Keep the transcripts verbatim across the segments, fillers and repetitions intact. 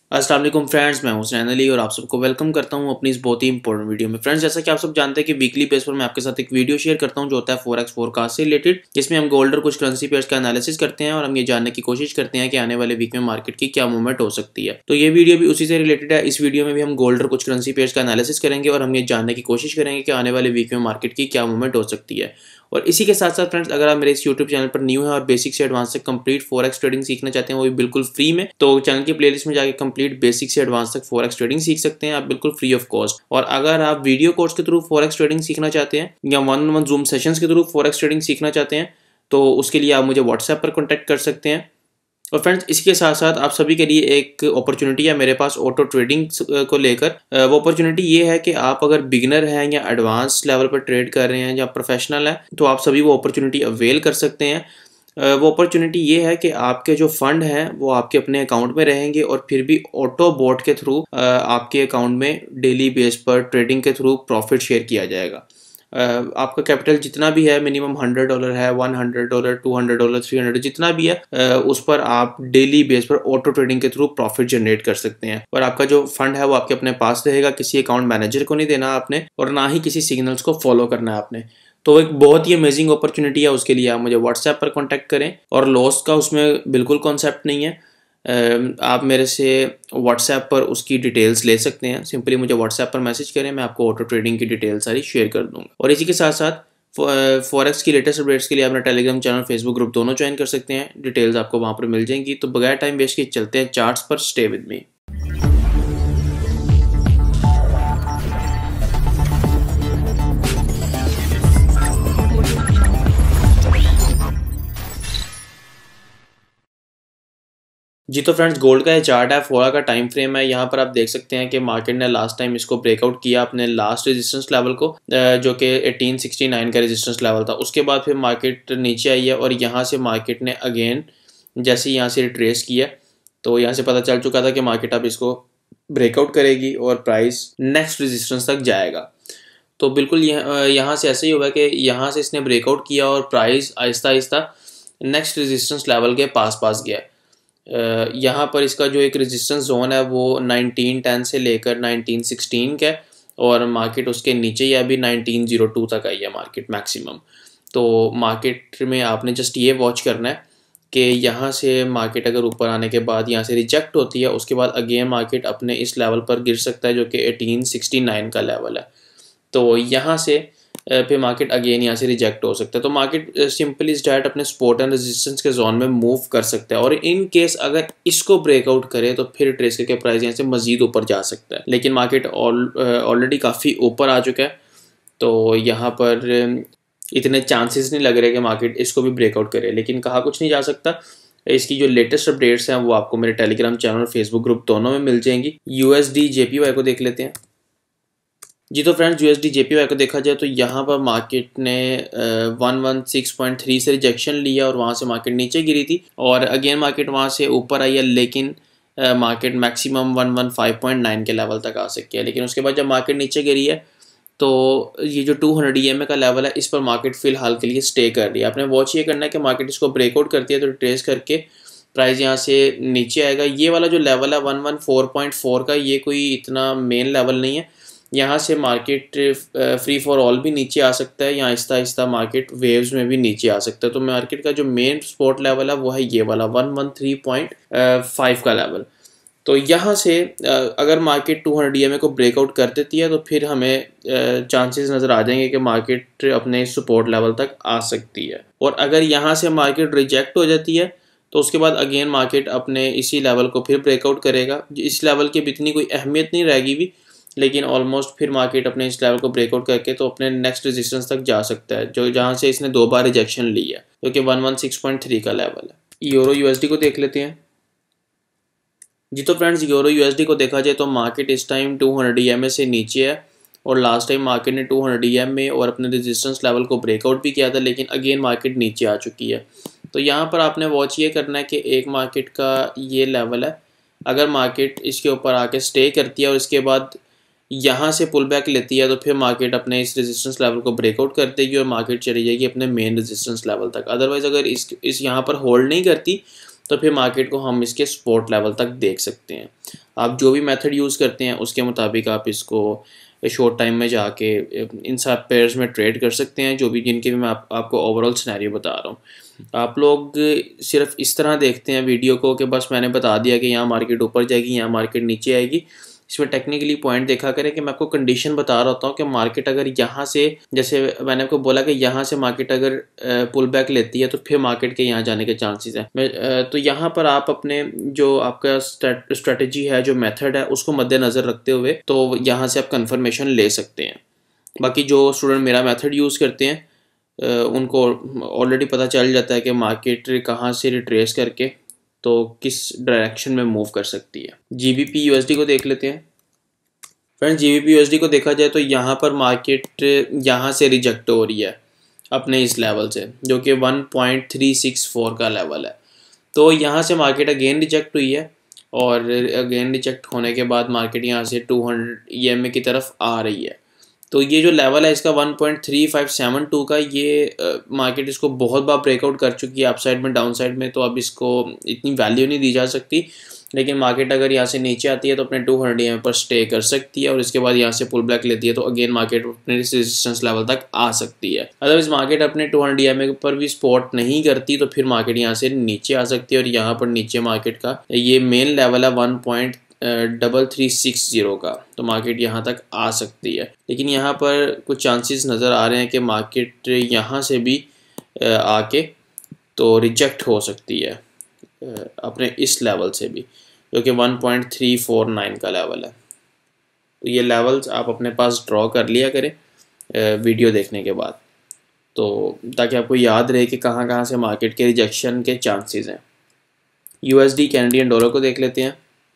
अस्सलाम वालेकुम फ्रेंड्स, मैं हूं हुसैन अली और आप सबको वेलकम करता हूं अपनी इस बहुत ही इंपॉर्टेंट वीडियो में। फ्रेंड्स, जैसा कि आप सब जानते हैं कि वीकली बेस पर मैं आपके साथ एक वीडियो शेयर करता हूं जो होता है फॉरेक्स फोरकास्ट से रिलेटेड, जिसमें हम गोल्ड और कुछ करेंसी पेयर्स का एनालिसिस करते हैं और हम ये जानने की कोशिश करते हैं कि आने वाले वीक में मार्केट की क्या मूवमेंट हो सकती है। तो ये वीडियो भी उसी से रिलेटेड है। इस वीडियो में भी हम गोल्ड और कुछ करेंसी पेयर्स का एनालिसिस करेंगे और हम ये जानने की कोशिश करेंगे कि आने वाले वीक में मार्केट की क्या मूवमेंट हो सकती है। और इसी के साथ साथ फ्रेंड्स, अगर आप मेरे इस यूट्यूब चैनल पर न्यू है और बेसिक से एडवांस तक कंप्लीट फॉरेक्स ट्रेडिंग सीखना चाहते हैं, वो भी बिल्कुल फ्री में, तो चैनल की प्लेलिस्ट में जाके कंप्लीट बेसिक से एडवांस तक फॉरेक्स ट्रेडिंग सीख सकते हैं आप बिल्कुल फ्री ऑफ कॉस्ट। और अगर आप वीडियो कोर्स के थ्रू फॉरेक्स ट्रेडिंग सीखना चाहते हैं या one on one zoom sessions के थ्रू फॉरेक्स ट्रेडिंग सीखना चाहते हैं, तो उसके लिए आप मुझे व्हाट्सएप पर कॉन्टैक्ट कर सकते हैं। और फ्रेंड्स, इसके साथ साथ आप सभी के लिए एक अपॉर्चुनिटी है मेरे पास ऑटो ट्रेडिंग को लेकर। वो अपॉर्चुनिटी ये है कि आप अगर बिगिनर हैं या एडवांस लेवल पर ट्रेड कर रहे हैं या प्रोफेशनल हैं, तो आप सभी वो अपॉर्चुनिटी अवेल कर सकते हैं। वो अपॉर्चुनिटी ये है कि आपके जो फंड हैं वो आपके अपने अकाउंट में रहेंगे और फिर भी ऑटो बोट के थ्रू आपके अकाउंट में डेली बेस पर ट्रेडिंग के थ्रू प्रॉफिट शेयर किया जाएगा। Uh, आपका कैपिटल जितना भी है, मिनिमम हंड्रेड डॉलर है, one hundred dollar, two hundred dollar, three hundred, जितना भी है, uh, उस पर आप डेली बेस पर ऑटो ट्रेडिंग के थ्रू प्रॉफिट जनरेट कर सकते हैं। और आपका जो फंड है वो आपके अपने पास रहेगा, किसी अकाउंट मैनेजर को नहीं देना आपने और ना ही किसी सिग्नल्स को फॉलो करना है आपने। तो एक बहुत ही अमेजिंग अपॉर्चुनिटी है। उसके लिए आप मुझे व्हाट्सएप पर कॉन्टैक्ट करें और लॉस का उसमें बिल्कुल कॉन्सेप्ट नहीं है। आप मेरे से व्हाट्सएप पर उसकी डिटेल्स ले सकते हैं। सिंपली मुझे व्हाट्सएप पर मैसेज करें, मैं आपको ऑटो ट्रेडिंग की डिटेल्स सारी शेयर कर दूंगा। और इसी के साथ साथ फॉरेक्स की लेटेस्ट अपडेट्स के लिए अपना टेलीग्राम चैनल, फेसबुक ग्रुप दोनों ज्वाइन कर सकते हैं। डिटेल्स आपको वहाँ पर मिल जाएंगी। तो बगैर टाइम वेस्ट किए चलते हैं चार्ट्स पर। Stay with me. जी तो फ्रेंड्स, गोल्ड का ये चार्ट है, फोरा का टाइम फ्रेम है। यहाँ पर आप देख सकते हैं कि मार्केट ने लास्ट टाइम इसको ब्रेकआउट किया अपने लास्ट रेजिस्टेंस लेवल को, जो कि एटीन सिक्सटी नाइन का रेजिस्टेंस लेवल था। उसके बाद फिर मार्केट नीचे आई है और यहाँ से मार्केट ने अगेन जैसे यहाँ से रिट्रेस किया, तो यहाँ से पता चल चुका था कि मार्केट अब इसको ब्रेकआउट करेगी और प्राइस नेक्स्ट रेजिस्टेंस तक जाएगा। तो बिल्कुल यहाँ से ऐसे ही हुआ कि यहाँ से इसने ब्रेकआउट किया और price Aahista Aahista next resistance level के पास पास गया। Uh, यहाँ पर इसका जो एक रेजिस्टेंस जोन है वो नाइनटीन टेन से लेकर नाइनटीन सिक्सटीन का है और मार्केट उसके नीचे ही अभी नाइनटीन ज़ीरो टू तक आई है मार्केट मैक्सिमम। तो मार्केट में आपने जस्ट ये वॉच करना है कि यहाँ से मार्केट अगर ऊपर आने के बाद यहाँ से रिजेक्ट होती है, उसके बाद अगेन मार्केट अपने इस लेवल पर गिर सकता है जो कि एटीन सिक्सटी नाइन का लेवल है। तो यहाँ से फिर मार्केट अगेन यहाँ से रिजेक्ट हो सकता है। तो मार्केट सिंपली इस डायरेक्ट अपने सपोर्ट एंड रेजिस्टेंस के जोन में मूव कर सकता है और इन केस अगर इसको ब्रेकआउट करे तो फिर ट्रेस करके प्राइस यहाँ से मजीद ऊपर जा सकता है। लेकिन मार्केट ऑलरेडी काफ़ी ऊपर आ चुका है, तो यहाँ पर इतने चांसेस नहीं लग रहे कि मार्केट इसको भी ब्रेकआउट करे। लेकिन कहा कुछ नहीं जा सकता। इसकी जो लेटेस्ट अपडेट्स हैं वो आपको मेरे टेलीग्राम चैनल और फेसबुक ग्रुप दोनों में मिल जाएंगी। यूएसडी जेपीवाई को देख लेते हैं। जी तो फ्रेंड्स, यूएसडी जेपीवाई को देखा जाए तो यहाँ पर मार्केट ने one one six point three से रिजेक्शन लिया और वहाँ से मार्केट नीचे गिरी थी और अगेन मार्केट वहाँ से ऊपर आई है, लेकिन market maximum one one five point nine के लेवल तक आ सकती है। लेकिन उसके बाद जब मार्केट नीचे गिरी है तो ये जो टू हंड्रेड ईएमए का लेवल है इस पर मार्केट फिलहाल के लिए स्टे कर रही है। आपने वॉच ये करना है कि मार्केट इसको ब्रेकआउट करती है तो ट्रेस करके प्राइस यहाँ से नीचे आएगा। ये वाला जो लेवल है one one four point four का, ये कोई इतना मेन लेवल नहीं है। यहाँ से मार्केट फ्री फॉर ऑल भी नीचे आ सकता है या आहिस्ता आहिस्ता मार्केट वेव्स में भी नीचे आ सकता है। तो मार्केट का जो मेन सपोर्ट लेवल है वो है ये वाला one one three point five का लेवल। तो यहाँ से अगर मार्केट टू हंड्रेड ईएमए को ब्रेकआउट कर देती है तो फिर हमें चांसेस नज़र आ जाएंगे कि मार्केट अपने सपोर्ट लेवल तक आ सकती है। और अगर यहाँ से मार्केट रिजेक्ट हो जाती है तो उसके बाद अगेन मार्केट अपने इसी लेवल को फिर ब्रेकआउट करेगा। इस लेवल की इतनी कोई अहमियत नहीं रहेगी भी, लेकिन ऑलमोस्ट फिर मार्केट अपने इस लेवल को ब्रेकआउट करके तो अपने नेक्स्ट रेजिस्टेंस तक जा सकता है, जो जहां से इसने दो बार रिजेक्शन ली है, जो कि one one six point three का लेवल है। यूरो यूएसडी को देख लेते हैं। जी तो फ्रेंड्स, यूरो यूएसडी को देखा जाए तो मार्केट इस टाइम टू हंड्रेड ईएमए से नीचे है और लास्ट टाइम मार्केट ने टू हंड्रेड ईएमए और अपने रेजिस्टेंस लेवल को ब्रेकआउट भी किया था, लेकिन अगेन मार्केट नीचे आ चुकी है। तो यहाँ पर आपने वॉच ये करना है कि एक मार्केट का ये लेवल है, अगर मार्केट इसके ऊपर आके स्टे करती है और इसके बाद यहाँ से पुल बैक लेती है तो फिर मार्केट अपने इस रेजिस्टेंस लेवल को ब्रेकआउट कर देगी और मार्केट चली जाएगी अपने मेन रेजिस्टेंस लेवल तक। अदरवाइज अगर इस इस यहाँ पर होल्ड नहीं करती तो फिर मार्केट को हम इसके सपोर्ट लेवल तक देख सकते हैं। आप जो भी मेथड यूज़ करते हैं उसके मुताबिक आप इसको शॉर्ट टाइम में जाके इन सब पेयर्स में ट्रेड कर सकते हैं, जो भी जिनके भी मैं आप, आपको ओवरऑल सिनेरियो बता रहा हूँ। आप लोग सिर्फ इस तरह देखते हैं वीडियो को कि बस मैंने बता दिया कि यहाँ मार्केट ऊपर जाएगी, यहाँ मार्केट नीचे आएगी। इसमें टेक्निकली पॉइंट देखा करें कि मैं आपको कंडीशन बता रहा होता हूँ कि मार्केट अगर यहाँ से, जैसे मैंने आपको बोला कि यहाँ से मार्केट अगर पुल बैक लेती है तो फिर मार्केट के यहाँ जाने के चांसेस हैं। तो यहाँ पर आप अपने जो आपका स्ट्रेटजी है, जो मेथड है, उसको मद्देनज़र रखते हुए तो यहाँ से आप कंफर्मेशन ले सकते हैं। बाकी जो स्टूडेंट मेरा मेथड यूज़ करते हैं उनको ऑलरेडी पता चल जाता है कि मार्केट कहाँ से रिट्रेस करके तो किस डायरेक्शन में मूव कर सकती है। जीबीपी यूएसडी को देख लेते हैं। फ्रेंड्स, जीबीपी यूएसडी को देखा जाए तो यहाँ पर मार्केट यहाँ से रिजेक्ट हो रही है अपने इस लेवल से, जो कि one point three six four का लेवल है। तो यहाँ से मार्केट अगेन रिजेक्ट हुई है और अगेन रिजेक्ट होने के बाद मार्केट यहाँ से टू हंड्रेड ईएमए की तरफ आ रही है। तो ये जो लेवल है इसका one point three five seven two का, ये मार्केट uh, इसको बहुत बार ब्रेकआउट कर चुकी है अपसाइड में, डाउन साइड में, तो अब इसको इतनी वैल्यू नहीं दी जा सकती। लेकिन मार्केट अगर यहाँ से नीचे आती है तो अपने टू हंड्रेड ईएमए पर स्टे कर सकती है और इसके बाद यहाँ से पुल बैक लेती है तो अगेन मार्केट अपने रेजिस्टेंस लेवल तक आ सकती है। अदरवाइज मार्केट अपने टू हंड्रेड ईएमए पर भी सपोर्ट नहीं करती तो फिर मार्केट यहाँ से नीचे आ सकती है और यहाँ पर नीचे मार्केट का ये मेन लेवल है one point double three six zero का, तो मार्केट यहाँ तक आ सकती है। लेकिन यहाँ पर कुछ चांसेस नज़र आ रहे हैं कि मार्केट यहाँ से भी आके तो रिजेक्ट हो सकती है अपने इस लेवल से भी, जो कि one point three four nine का लेवल है। तो ये लेवल्स आप अपने पास ड्रॉ कर लिया करें वीडियो देखने के बाद, तो ताकि आपको याद रहे कि कहाँ कहाँ से मार्केट के रिजेक्शन के चांसेस हैं। यूएसडी कैनेडियन डॉलर को देख लेते हैं।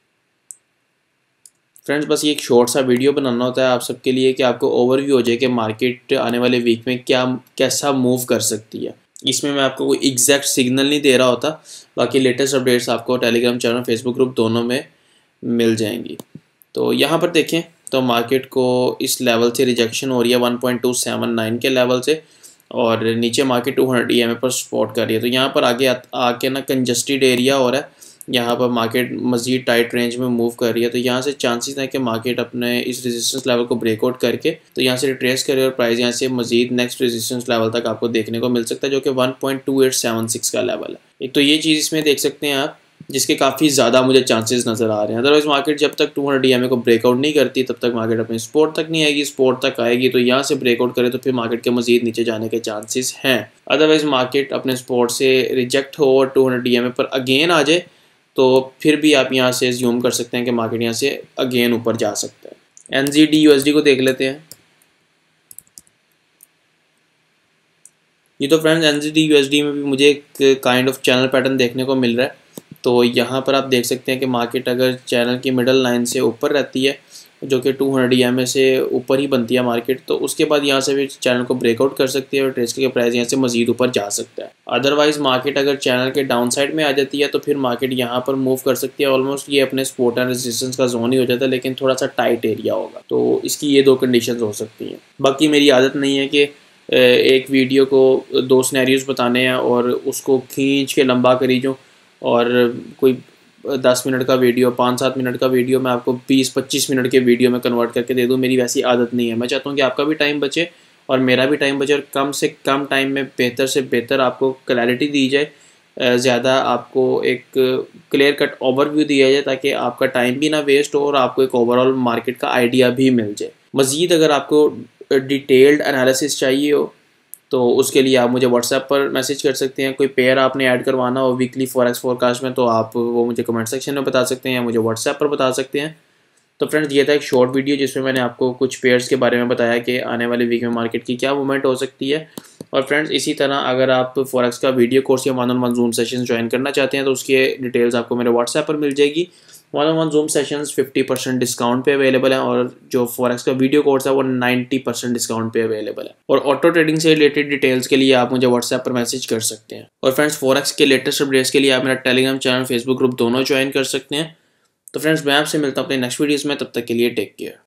फ्रेंड्स, बस ये एक शॉर्ट सा वीडियो बनाना होता है आप सबके लिए कि आपको ओवरव्यू हो जाए कि मार्केट आने वाले वीक में क्या कैसा मूव कर सकती है। इसमें मैं आपको कोई एग्जैक्ट सिग्नल नहीं दे रहा होता, बाकी लेटेस्ट अपडेट्स आपको टेलीग्राम चैनल, फेसबुक ग्रुप दोनों में मिल जाएंगी। तो यहाँ पर देखें तो मार्केट को इस लेवल से रिजेक्शन हो रही है one point two seven nine के लेवल से और नीचे मार्केट टू हंड्रेड ईएमए पर सपोर्ट कर रही है। तो यहाँ पर आगे आके ना कंजस्टेड एरिया हो रहा है, यहाँ पर मार्केट मज़ीद टाइट रेंज में मूव कर रही है। तो यहाँ से चांसेस हैं कि मार्केट अपने इस रेजिस्टेंस लेवल को ब्रेकआउट करके तो यहाँ से रिट्रेस करे और प्राइस यहाँ से मज़ीद नेक्स्ट रेजिस्टेंस लेवल तक आपको देखने को मिल सकता है, जो कि one point two eight seven six का लेवल है। एक तो ये चीज़ इसमें देख सकते हैं आप, जिसके काफ़ी ज़्यादा मुझे चांसेस नज़र आ रहे हैं। अदरवाइज मार्केट जब तक टू हंड्रेड ईएमए को ब्रेकआउट नहीं करती तब तक मार्केट अपने सपोर्ट तक नहीं आएगी। सपोर्ट तक आएगी तो यहाँ से ब्रेकआउट करे तो फिर मार्केट के मज़ीद नीचे जाने के चांसेस हैं। अदरवाइज मार्केट अपने सपोर्ट से रिजेक्ट हो और टू हंड्रेड ईएमए पर अगेन आ जाए तो फिर भी आप यहाँ से ज्यूम कर सकते हैं कि मार्केट यहाँ से अगेन ऊपर जा सकता है। एनजीडी यूएसडी को देख लेते हैं। ये तो फ्रेंड्स एनजीडी यूएसडी में भी मुझे एक काइंड ऑफ चैनल पैटर्न देखने को मिल रहा है। तो यहाँ पर आप देख सकते हैं कि मार्केट अगर चैनल की मिडल लाइन से ऊपर रहती है, जो कि टू हंड्रेड ईएमए से ऊपर ही बनती है मार्केट, तो उसके बाद यहाँ से भी चैनल को ब्रेकआउट कर सकती है और ट्रेस के प्राइस यहाँ से मजीद ऊपर जा सकता है। अदरवाइज मार्केट अगर चैनल के डाउन साइड में आ जाती है तो फिर मार्केट यहाँ पर मूव कर सकती है। ऑलमोस्ट ये अपने सपोर्ट एंड रेजिस्टेंस का जोन ही हो जाता है, लेकिन थोड़ा सा टाइट एरिया होगा। तो इसकी ये दो कंडीशन हो सकती हैं। बाकी मेरी आदत नहीं है कि एक वीडियो को दो सिनेरियोज बताने हैं और उसको खींच के लंबा करी जो, और कोई दस मिनट का वीडियो, पाँच सात मिनट का वीडियो मैं आपको बीस पच्चीस मिनट के वीडियो में कन्वर्ट करके दे दूँ। मेरी वैसी आदत नहीं है। मैं चाहता हूँ कि आपका भी टाइम बचे और मेरा भी टाइम बचे और कम से कम टाइम में बेहतर से बेहतर आपको क्लैरिटी दी जाए, ज़्यादा आपको एक क्लियर कट ओवरव्यू दिया जाए ताकि आपका टाइम भी ना वेस्ट हो और आपको एक ओवरऑल मार्केट का आइडिया भी मिल जाए। मज़ीद अगर आपको डिटेल्ड एनालिसिस चाहिए हो तो उसके लिए आप मुझे व्हाट्सएप पर मैसेज कर सकते हैं। कोई पेयर आपने ऐड करवाना हो वीकली फॉरेक्स फोरकास्ट में तो आप वो मुझे कमेंट सेक्शन में बता सकते हैं या मुझे व्हाट्सएप पर बता सकते हैं। तो फ्रेंड्स, ये था एक शॉर्ट वीडियो जिसमें मैंने आपको कुछ पेयर्स के बारे में बताया कि आने वाले वीक में मार्केट की क्या मूवमेंट हो सकती है। और फ्रेंड्स, इसी तरह अगर आप फॉरेक्स का वीडियो कोर्स या one on one zoom session join करना चाहते हैं तो उसके डिटेल्स आपको मेरे व्हाट्सएप पर मिल जाएगी। One on one zoom sessions fifty percent discount पे अवेलेबल है और जो फॉरेक्स का वीडियो कोर्स है वो नाइन्टी परसेंट डिस्काउंट पे अवेलेबल है। और ऑटो ट्रेडिंग से रिलेटेड डिटेल्स के लिए आप मुझे व्हाट्सएप पर मैसेज कर सकते हैं। और फ्रेंड्स, फॉरेक्स के लेटेस्ट अपडेट्स के लिए आप मेरा टेलीग्राम चैनल, फेसबुक ग्रुप दोनों ज्वाइन कर सकते हैं। तो फ्रेंड्स, मैं आपसे मिलता हूँ अपने नेक्स्ट वीडियोज़ में। तब तक के लिए टेक केयर।